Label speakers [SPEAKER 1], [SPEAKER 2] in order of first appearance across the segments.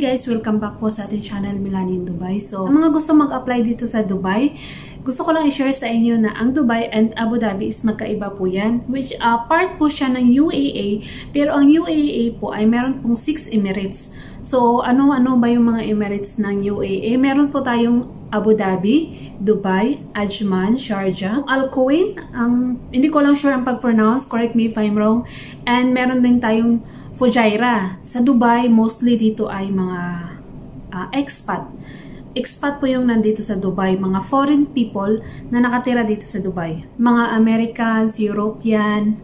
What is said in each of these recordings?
[SPEAKER 1] guys! Welcome back po sa ating channel Melanie in Dubai. So, sa mga gusto mag-apply dito sa Dubai, gusto ko lang i-share sa inyo na ang Dubai and Abu Dhabi is magkaiba po yan. Which part po siya ng UAE, pero ang UAE po ay meron pong 6 Emirates. So, ano-ano ba yung mga Emirates ng UAE? Meron po tayong Abu Dhabi, Dubai, Ajman, Sharjah, Al Quwain, hindi ko lang sure ang pag-pronounce, correct me if I'm wrong, and meron din tayong Fujairah. Sa Dubai, mostly dito ay mga expat. Expat po yung nandito sa Dubai, mga foreign people na nakatira dito sa Dubai. Mga Americans, European,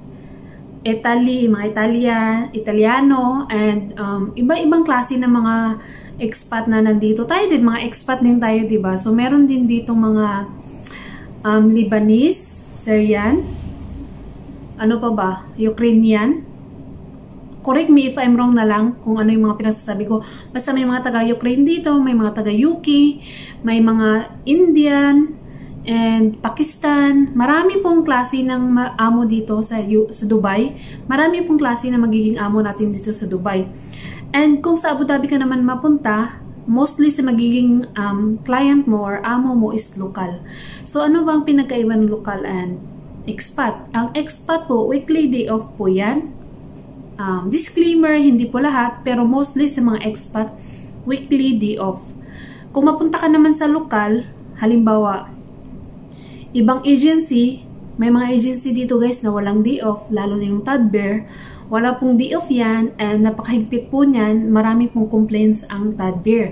[SPEAKER 1] mga Italiano, and iba-ibang klase ng mga expat na nandito. Tayo din, mga expat din tayo, diba? So, meron din dito mga Lebanese, Syrian, ano pa ba? Ukrainian. Correct me if I'm wrong na lang kung ano yung mga pinagsasabi ko. Basta may mga taga-Ukraine dito, may mga taga-UK, may mga Indian, and Pakistan. Marami pong klase ng amo dito sa Dubai. Marami pong klase na magiging amo natin dito sa Dubai. And kung sa Abu Dhabi ka naman mapunta, mostly sa magiging client mo or amo mo is local. So ano bang pinagkaiba ng local and expat? Ang expat po, weekly day off po yan. Disclaimer, hindi po lahat, pero mostly sa mga expat, weekly day off. Kung mapunta ka naman sa lokal, halimbawa, ibang agency, may mga agency dito guys na walang day off, lalo na yung Tadbir, wala pong day off yan, and napakahigpit po niyan, marami pong complaints ang Tadbir.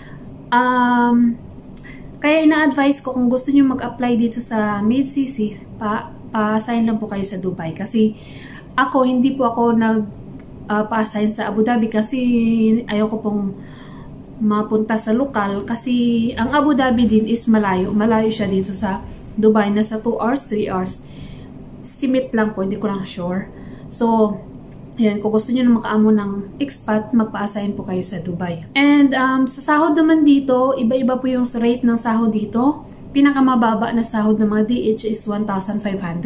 [SPEAKER 1] Kaya ina-advise ko kung gusto nyo mag-apply dito sa MaidCC, pa-assign lang po kayo sa Dubai. Kasi ako, hindi po ako pa-assign sa Abu Dhabi kasi ayoko pong mapunta sa lokal kasi ang Abu Dhabi din is malayo. Malayo siya dito sa Dubai. Nasa 2 hours, 3 hours. Estimate lang po, hindi ko lang sure. So, yan, kung gusto nyo na makaamo ng expat, magpa-assign po kayo sa Dubai. And sa sahod naman dito, iba-iba po yung rate ng sahod dito. Pinakamababa na sahod ng mga DH is 1,500.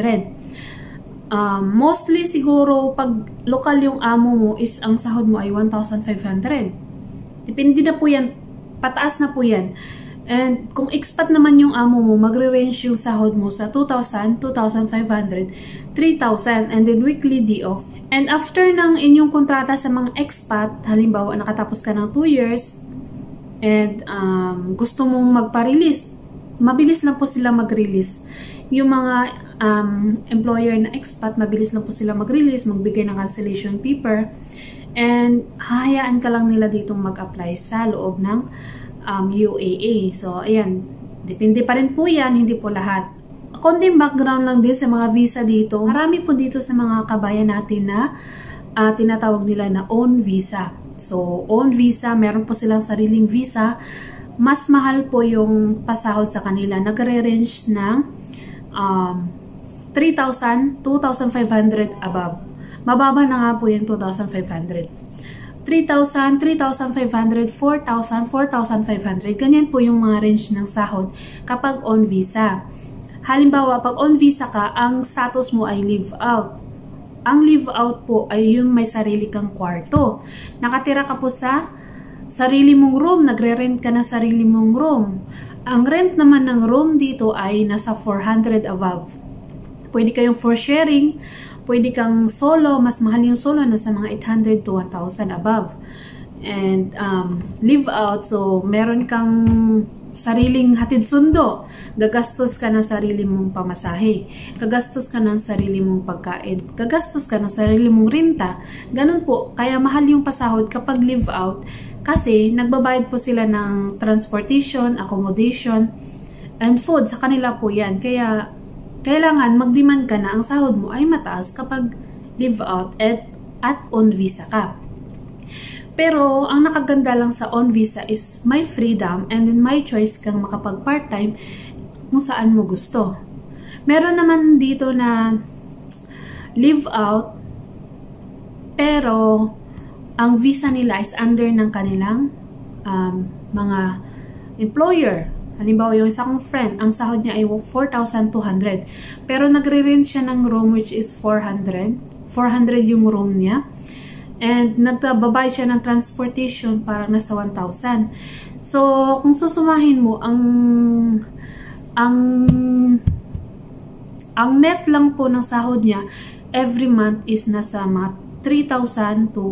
[SPEAKER 1] Mostly siguro pag local yung amo mo is ang sahod mo ay 1,500. Depende na po yan, pataas na po yan. And kung expat naman yung amo mo, magre-range yung sahod mo sa 2,000, 2,500, 3,000, and then weekly day off. And after ng inyong kontrata sa mga expat, halimbawa nakatapos ka ng 2 years and gusto mong magpa-release, mabilis lang po sila mag-release. Yung mga employer na expat, mabilis lang po sila mag-release, magbigay ng cancellation paper, and hahayaan ka lang nila ditong mag-apply sa loob ng UAE. So, ayan, depende pa rin po yan, hindi po lahat. Konting background lang din sa mga visa dito. Marami po dito sa mga kabayan natin na tinatawag nila na own visa. So, own visa, meron po silang sariling visa. Mas mahal po yung pasahod sa kanila. Nagre-range ng 3,000, 2,500 above. Mababa na nga po yung 2,500. 3,000, 3,500, 4,000, 4,500. Ganyan po yung mga range ng sahod kapag on visa. Halimbawa, pag on visa ka, ang status mo ay live out. Ang live out po ay yung may sarili kang kwarto. Nakatira ka po sa sarili mong room, nagre-rent ka ng sarili mong room. Ang rent naman ng room dito ay nasa 400 above. Pwede kayong for sharing, pwede kang solo, mas mahal yung solo, nasa mga 800 to 1,000 above. And live out, so meron kang sariling hatid sundo. Gagastos ka ng sarili mong pamasahe. Gagastos ka ng sarili mong pagkain. Gagastos ka ng sarili mong renta. Ganun po, kaya mahal yung pasahod kapag live out. Kasi nagbabayad po sila ng transportation, accommodation, and food. Sa kanila po yan. Kaya kailangan mag-demand ka na ang sahod mo ay mataas kapag live out at on visa ka. Pero ang nakaganda lang sa on visa is may freedom and then may choice kang makapag part-time kung saan mo gusto. Meron naman dito na live out pero ang visa nila is under ng kanilang mga employer. Halimbawa, yung isa kong friend, ang sahod niya ay 4,200. Pero nagre-rent siya ng room which is 400. 400 yung room niya. And nagbabayad siya ng transportation parang nasa 1,000. So, kung susumahin mo, ang net lang po ng sahod niya every month is nasa mga 3,000 to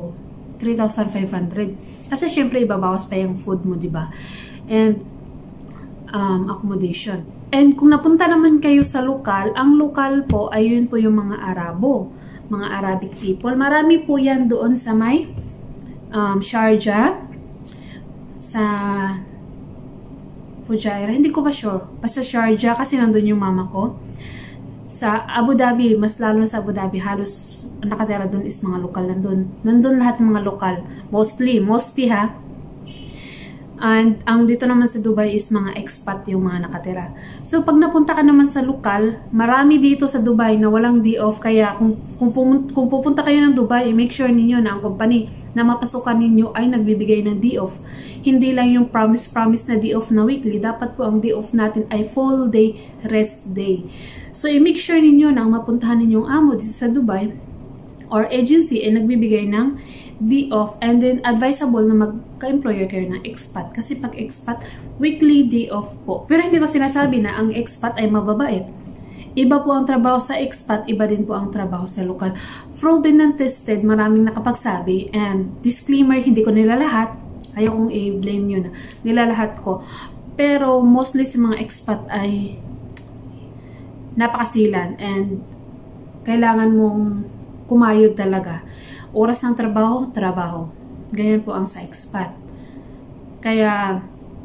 [SPEAKER 1] 3,500. Kasi syempre ibabawas pa yung food mo, di ba? And accommodation. And kung napunta naman kayo sa lokal, ang lokal po ay yun po yung mga Arabo, mga Arabic people. Marami po yan doon sa may Sharjah, sa Fujairah, hindi ko pa sure. Basta Sharjah kasi nandun yung mama ko. Sa Abu Dhabi, mas lalo sa Abu Dhabi, halos nakatira doon is mga lokal nandun. Nandun lahat ng mga lokal. Mostly ha. And ang dito naman sa Dubai is mga expat yung mga nakatira. So pag napunta ka naman sa lokal, marami dito sa Dubai na walang day off. Kaya kung pupunta kayo ng Dubai, make sure ninyo na ang company na mapasukan ninyo ay nagbibigay ng day off. Hindi lang yung promise na day off na weekly. Dapat po ang day off natin ay full day rest day. So i-make sure ninyo na ang mapuntahan ninyong amo dito sa Dubai or agency ay nagbibigay ng day off, and then advisable na magka-employer kayo ng expat. Kasi pag expat, weekly day off po. Pero hindi ko sinasabi na ang expat ay mababait. Iba po ang trabaho sa expat, iba din po ang trabaho sa lokal. Proven and tested, maraming nakapagsabi. And disclaimer, hindi ko nilalahat. Ayaw kong i-blame yun. Nilalahat ko. Pero mostly sa mga expat ay napakasilan and kailangan mong kumayod talaga. Oras ng trabaho. Ganyan po ang sa expat. Kaya,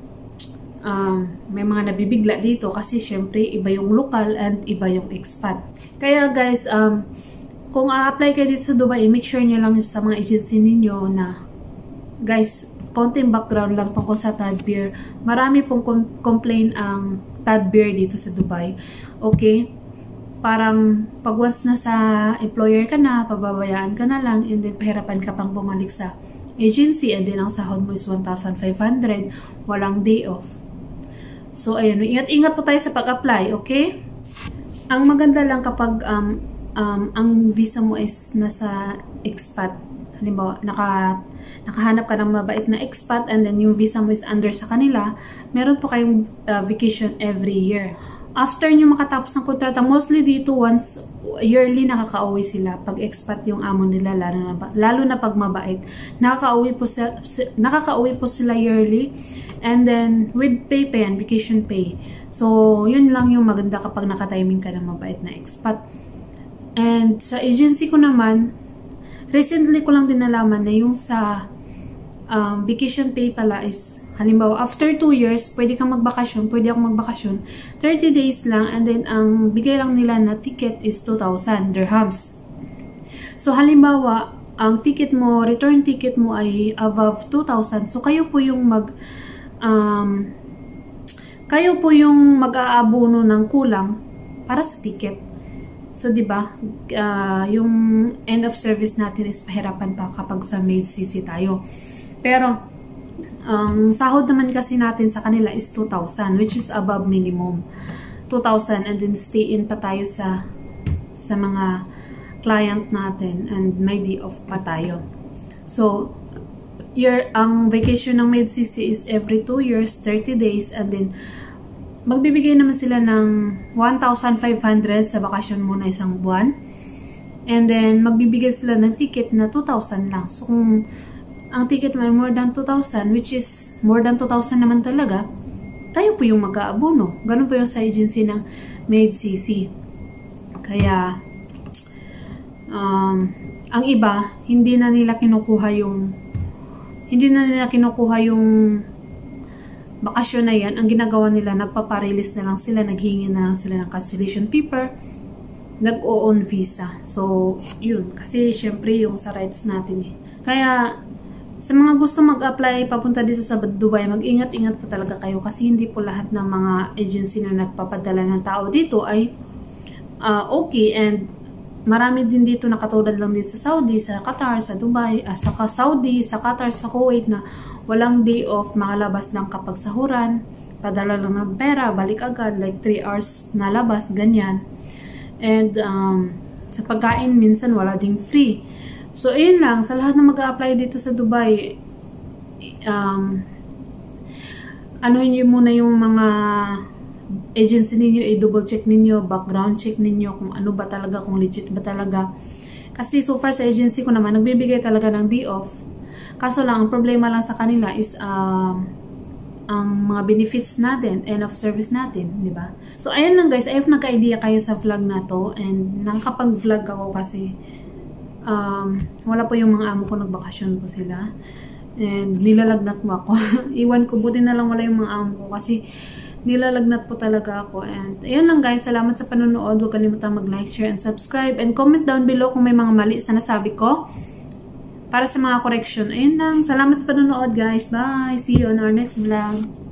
[SPEAKER 1] may mga nabibigla dito kasi syempre iba yung local and iba yung expat. Kaya guys, kung a-apply kayo dito sa Dubai, make sure nyo lang sa mga agency ninyo na, guys, konting background lang tungkol sa Tadbir. Marami pong complain ang Tadbir dito sa Dubai. Okay? Parang pag once na sa employer ka na, pababayaan ka na lang, and then pahirapan ka pang bumalik sa agency, and then ang sahod mo is 1,500, walang day off. So ayun, ingat-ingat po tayo sa pag-apply, okay? Ang maganda lang kapag ang visa mo is nasa expat, halimbawa nakahanap ka ng mabait na expat, and then yung visa mo is under sa kanila, meron po kayong vacation every year. After nyo makatapos ng kontrata, mostly dito once yearly nakaka-uwi sila. Pag expat yung amo nila, lalo na pag mabait, nakaka-uwi po sila yearly, and then with pay pa yan, vacation pay. So yun lang yung maganda kapag nakatiming ka ng mabait na expat. And sa agency ko naman, recently ko lang din nalaman na yung sa vacation pay pala is, halimbawa, after 2 years, pwede kang magbakasyon, pwede akong magbakasyon, 30 days lang, and then ang bigay lang nila na ticket is 2,000 dirhams. So, halimbawa, ang ticket mo, return ticket mo ay above 2,000. So, kayo po yung mag-aabono ng kulang para sa ticket. So, diba, yung end of service natin is pahirapan pa kapag sa maid CC tayo. Pero, ang sahod naman kasi natin sa kanila is 2,000, which is above minimum. 2,000, and then stay in pa tayo sa mga client natin, and may day off pa tayo. So, ang vacation ng maid CC is every 2 years, 30 days, and then magbibigay naman sila ng 1,500 sa bakasyon mo na isang buwan. And then, magbibigay sila ng ticket na 2,000 lang. So, kung ang ticket mo ay more than 2,000, which is more than 2,000 naman talaga, tayo po yung mag-aabono. Ganun po yung sa agency ng maid CC. Kaya, ang iba, hindi na nila kinukuha yung bakasyon na yan. Ang ginagawa nila, nagpaparelease na lang sila, naghihingi na lang sila ng cancellation paper, nag-o-on visa. So, yun. Kasi, syempre, yung sa rights natin eh. Kaya, sa mga gusto mag-apply papunta dito sa Dubai, mag-ingat-ingat po talaga kayo kasi hindi po lahat ng mga agency na nagpapadala ng tao dito ay okay, and marami din dito na katulad lang din sa Saudi, sa Qatar, sa Dubai, sa Saudi, sa Qatar, sa Kuwait na walang day off, makalabas lang kapag sahuran, padala lang ng pera, balik agad, like 3 hours na labas, ganyan. And sa pagkain, minsan wala ding free. So, ayun lang. Sa lahat na mag-a-apply dito sa Dubai, anuhin nyo muna yung mga agency ninyo, i-double check ninyo, background check ninyo, kung ano ba talaga, kung legit ba talaga. Kasi so far sa agency ko naman, nagbibigay talaga ng day-off. Kaso lang, ang problema lang sa kanila is ang mga benefits natin, end of service natin, di ba? So, ayan lang guys, I hope nagka-idea kayo sa vlog na to, and nakakapag-vlog ako kasi wala po yung mga amo ko, nagbakasyon po sila. And nilalagnat mo ako. Iwan ko, buti na lang wala yung mga amo ko kasi nilalagnat po talaga ako. And ayun lang guys, salamat sa panonood. Huwag kalimutang mag-like, share, and subscribe. And comment down below kung may mga mali sa nasabi ko para sa mga correction. Ayun lang, salamat sa panonood guys. Bye! See you on our next vlog.